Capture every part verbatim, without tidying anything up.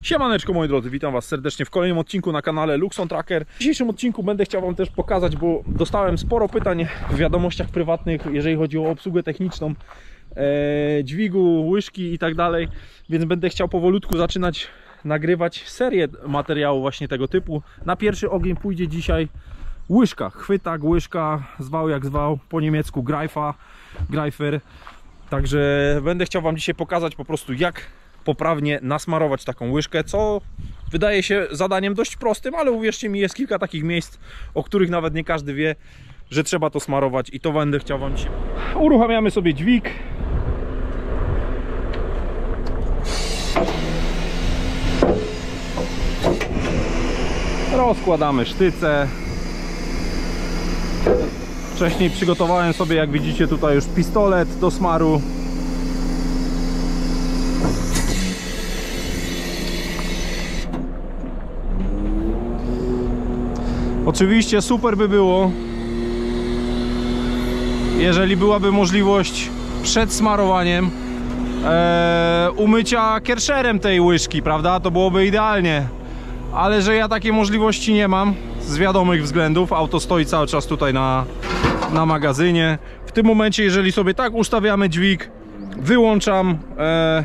Siemaneczko moi drodzy, witam was serdecznie w kolejnym odcinku na kanale Luxon Tracker. W dzisiejszym odcinku będę chciał wam też pokazać, bo dostałem sporo pytań w wiadomościach prywatnych, jeżeli chodzi o obsługę techniczną e, dźwigu, łyżki i tak dalej, więc będę chciał powolutku zaczynać nagrywać serię materiału właśnie tego typu. Na pierwszy ogień pójdzie dzisiaj łyżka, chwytak, łyżka, zwał jak zwał, po niemiecku Greifa, Greifer. Także będę chciał wam dzisiaj pokazać po prostu, jak poprawnie nasmarować taką łyżkę, co wydaje się zadaniem dość prostym, ale uwierzcie mi, jest kilka takich miejsc, o których nawet nie każdy wie, że trzeba to smarować, i to będę chciał wam dzisiaj. Uruchamiamy sobie dźwig. Rozkładamy sztyce. Wcześniej przygotowałem sobie, jak widzicie tutaj, już pistolet do smaru. Oczywiście super by było, jeżeli byłaby możliwość przed smarowaniem e, umycia kierszerem tej łyżki, prawda? To byłoby idealnie. Ale że ja takiej możliwości nie mam z wiadomych względów. Auto stoi cały czas tutaj na, na magazynie. W tym momencie, jeżeli sobie tak ustawiamy dźwig, wyłączam e,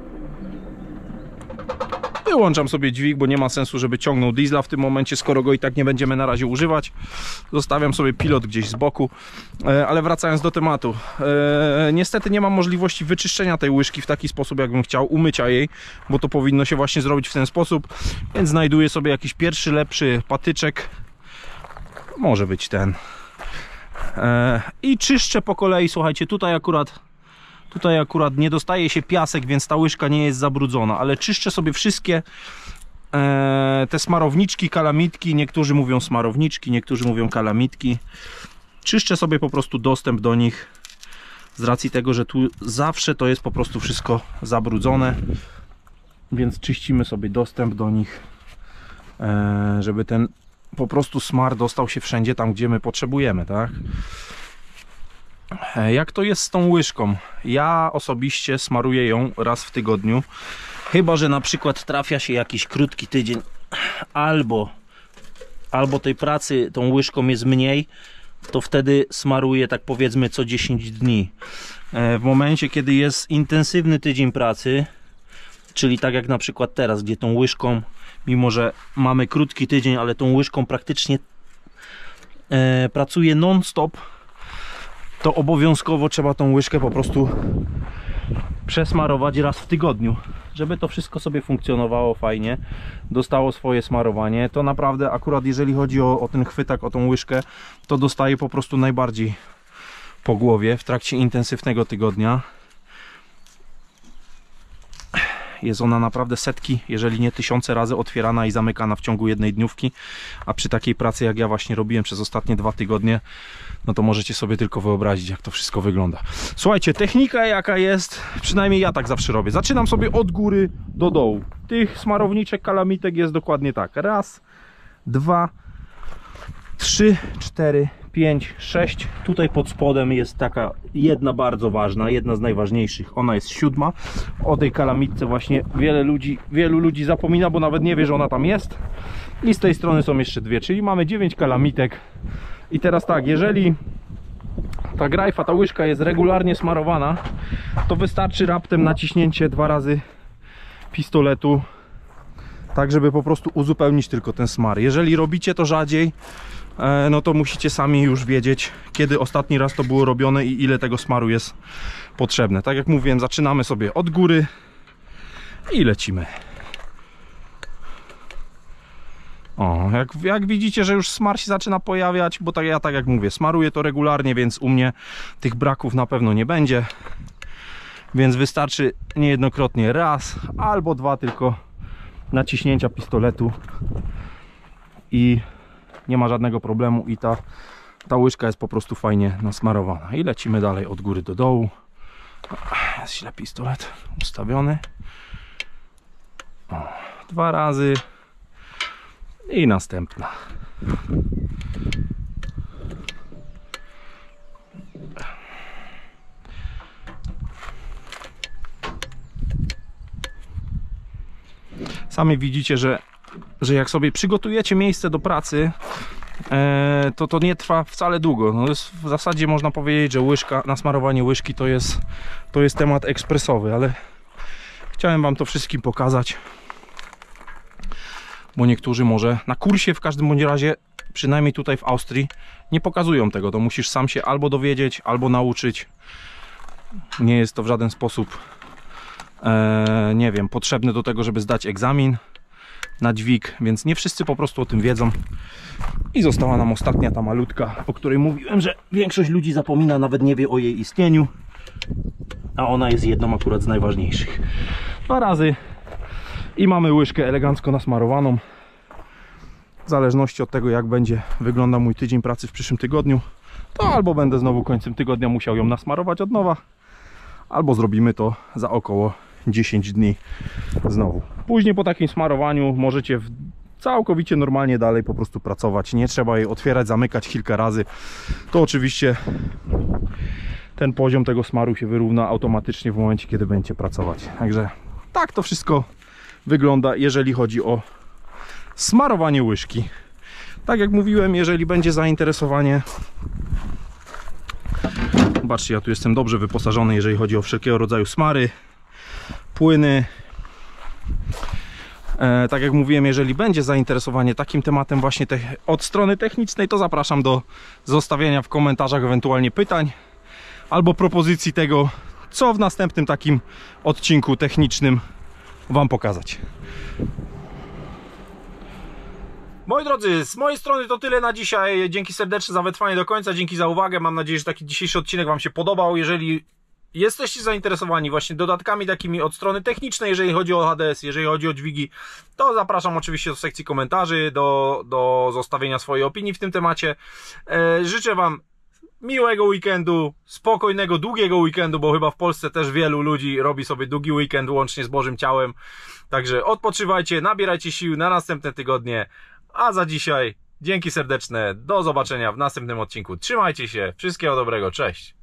Wyłączam sobie dźwig, bo nie ma sensu, żeby ciągnął diesla w tym momencie, skoro go i tak nie będziemy na razie używać. Zostawiam sobie pilot gdzieś z boku. E, ale wracając do tematu. E, niestety nie mam możliwości wyczyszczenia tej łyżki w taki sposób, jakbym chciał, umycia jej, bo to powinno się właśnie zrobić w ten sposób. Więc znajduję sobie jakiś pierwszy, lepszy patyczek. Może być ten. E, I czyszczę po kolei. Słuchajcie, tutaj akurat Tutaj akurat nie dostaje się piasek, więc ta łyżka nie jest zabrudzona, ale czyszczę sobie wszystkie e, te smarowniczki, kalamitki. Niektórzy mówią smarowniczki, niektórzy mówią kalamitki. Czyszczę sobie po prostu dostęp do nich, z racji tego, że tu zawsze to jest po prostu wszystko zabrudzone, więc czyścimy sobie dostęp do nich, e, żeby ten po prostu smar dostał się wszędzie tam, gdzie my potrzebujemy, tak? Jak to jest z tą łyżką? Ja osobiście smaruję ją raz w tygodniu, chyba że na przykład trafia się jakiś krótki tydzień, albo albo tej pracy tą łyżką jest mniej, to wtedy smaruję tak powiedzmy co dziesięć dni. W momencie, kiedy jest intensywny tydzień pracy, czyli tak jak na przykład teraz, gdzie tą łyżką, mimo że mamy krótki tydzień, ale tą łyżką praktycznie e, pracuję non-stop, to obowiązkowo trzeba tą łyżkę po prostu przesmarować raz w tygodniu, żeby to wszystko sobie funkcjonowało fajnie, dostało swoje smarowanie. To naprawdę akurat jeżeli chodzi o, o ten chwytak, o tą łyżkę, to dostaje po prostu najbardziej po głowie w trakcie intensywnego tygodnia. Jest ona naprawdę setki, jeżeli nie tysiące razy otwierana i zamykana w ciągu jednej dniówki, a przy takiej pracy jak ja właśnie robiłem przez ostatnie dwa tygodnie, no to możecie sobie tylko wyobrazić, jak to wszystko wygląda. Słuchajcie, technika jaka jest, przynajmniej ja tak zawsze robię. Zaczynam sobie od góry do dołu. Tych smarowniczek, kalamitek jest dokładnie tak. Raz, dwa, trzy, cztery, pięć, sześć. Tutaj pod spodem jest taka jedna bardzo ważna, jedna z najważniejszych. Ona jest siódma. O tej kalamitce właśnie wiele ludzi, wielu ludzi zapomina, bo nawet nie wie, że ona tam jest. I z tej strony są jeszcze dwie, czyli mamy dziewięć kalamitek. I teraz tak, jeżeli ta Greifa, ta łyżka jest regularnie smarowana, to wystarczy raptem naciśnięcie dwa razy pistoletu, tak żeby po prostu uzupełnić tylko ten smar. Jeżeli robicie to rzadziej, no to musicie sami już wiedzieć, kiedy ostatni raz to było robione i ile tego smaru jest potrzebne. Tak jak mówiłem, zaczynamy sobie od góry i lecimy. O, jak, jak widzicie, że już smar się zaczyna pojawiać, bo tak, ja tak jak mówię, smaruję to regularnie, więc u mnie tych braków na pewno nie będzie. Więc wystarczy niejednokrotnie raz albo dwa tylko naciśnięcia pistoletu i nie ma żadnego problemu i ta, ta łyżka jest po prostu fajnie nasmarowana. I lecimy dalej od góry do dołu. Jest źle pistolet ustawiony. O, dwa razy. I następna. Sami widzicie, że, że jak sobie przygotujecie miejsce do pracy, e, to to nie trwa wcale długo. No jest, w zasadzie można powiedzieć, że łyżka, nasmarowanie łyżki to jest, to jest temat ekspresowy, ale chciałem wam to wszystkim pokazać, bo niektórzy może na kursie w każdym bądź razie, przynajmniej tutaj w Austrii, nie pokazują tego. To musisz sam się albo dowiedzieć, albo nauczyć. Nie jest to w żaden sposób e, nie wiem, potrzebne do tego, żeby zdać egzamin na dźwig, więc nie wszyscy po prostu o tym wiedzą. I została nam ostatnia ta malutka, o której mówiłem, że większość ludzi zapomina, nawet nie wie o jej istnieniu, a ona jest jedną akurat z najważniejszych. Dwa razy i mamy łyżkę elegancko nasmarowaną. W zależności od tego, jak będzie wyglądał mój tydzień pracy w przyszłym tygodniu, to albo będę znowu końcem tygodnia musiał ją nasmarować od nowa, albo zrobimy to za około dziesięć dni znowu. Później po takim smarowaniu możecie w całkowicie normalnie dalej po prostu pracować. Nie trzeba jej otwierać, zamykać kilka razy. To oczywiście ten poziom tego smaru się wyrówna automatycznie w momencie, kiedy będziecie pracować. Także tak to wszystko wygląda, jeżeli chodzi o smarowanie łyżki. Tak jak mówiłem, jeżeli będzie zainteresowanie, zobaczcie, ja tu jestem dobrze wyposażony, jeżeli chodzi o wszelkiego rodzaju smary, płyny. E, tak jak mówiłem, jeżeli będzie zainteresowanie takim tematem właśnie te, od strony technicznej, to zapraszam do zostawienia w komentarzach ewentualnie pytań albo propozycji tego, co w następnym takim odcinku technicznym wam pokazać. Moi drodzy, z mojej strony to tyle na dzisiaj. Dzięki serdecznie za wytrwanie do końca, dzięki za uwagę. Mam nadzieję, że taki dzisiejszy odcinek wam się podobał. Jeżeli jesteście zainteresowani właśnie dodatkami takimi od strony technicznej, jeżeli chodzi o H D S, jeżeli chodzi o dźwigi, to zapraszam oczywiście do sekcji komentarzy, do, do zostawienia swojej opinii w tym temacie. E, życzę wam miłego weekendu, spokojnego, długiego weekendu, bo chyba w Polsce też wielu ludzi robi sobie długi weekend łącznie z Bożym Ciałem. Także odpoczywajcie, nabierajcie sił na następne tygodnie. A za dzisiaj dzięki serdeczne, do zobaczenia w następnym odcinku. Trzymajcie się, wszystkiego dobrego, cześć!